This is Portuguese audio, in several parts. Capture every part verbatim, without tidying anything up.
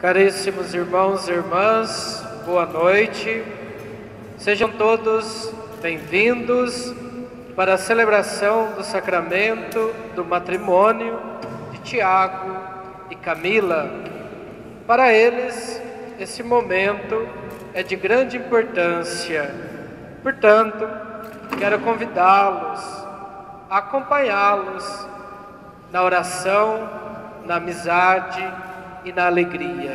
Caríssimos irmãos e irmãs, boa noite. Sejam todos bem-vindos para a celebração do sacramento do matrimônio de Tiago e Camila. Para eles, esse momento é de grande importância. Portanto, quero convidá-los a acompanhá-los na oração, na amizade e na alegria.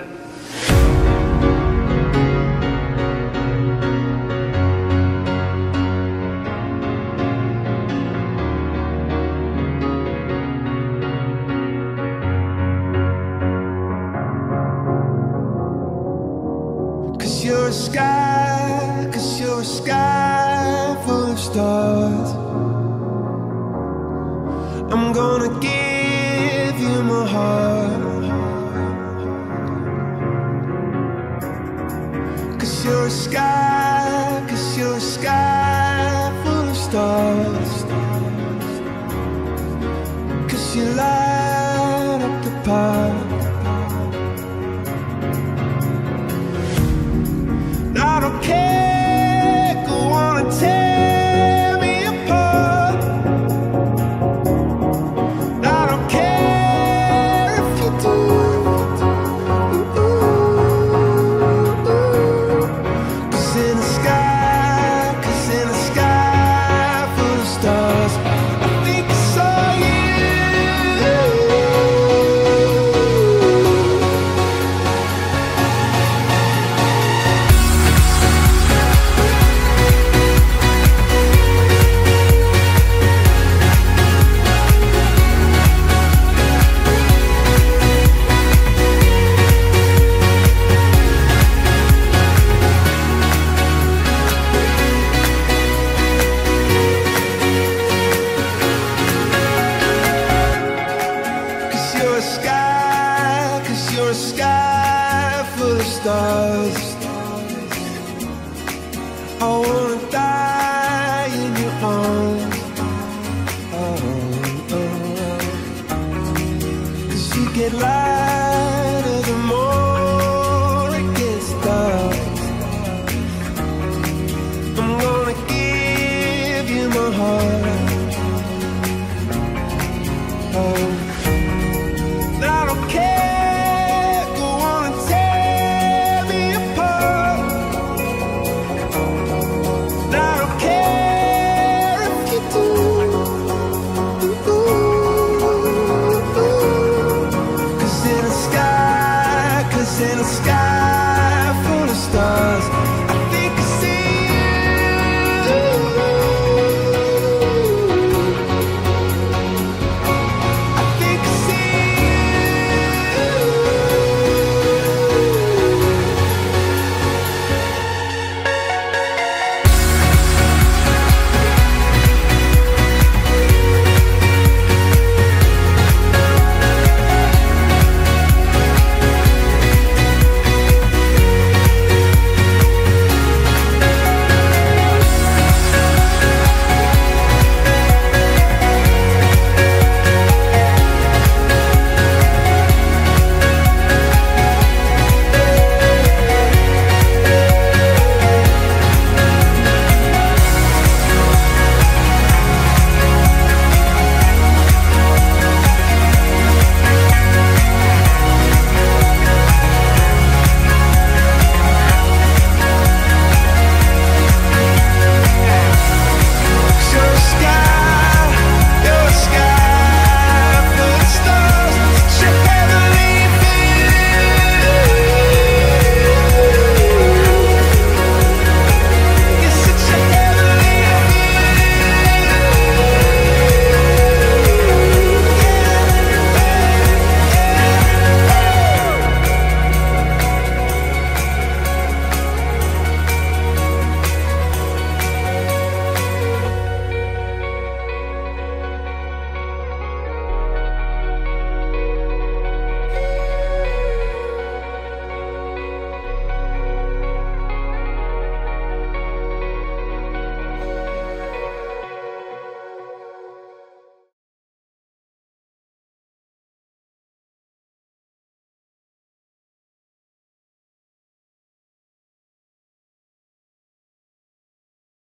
Cause you're a sky, cause you're a sky full of stars. I'm gonna give you my heart. Cause you're a sky, cause you're a sky full of stars. Cause you light up the park. I don't care, go on and tear me apart. I don't care if you do. Cause in the sky, cause in the sky full of stars, I think I saw you. You're a sky, cause you're a sky full of stars. I wanna die in your arms. Oh, oh, oh. Cause you get lighter the more it gets dark. I'm gonna give you my heart. Oh, I don't care, go on and tear me apart. I don't care if you do. Cause in the sky, cause in the sky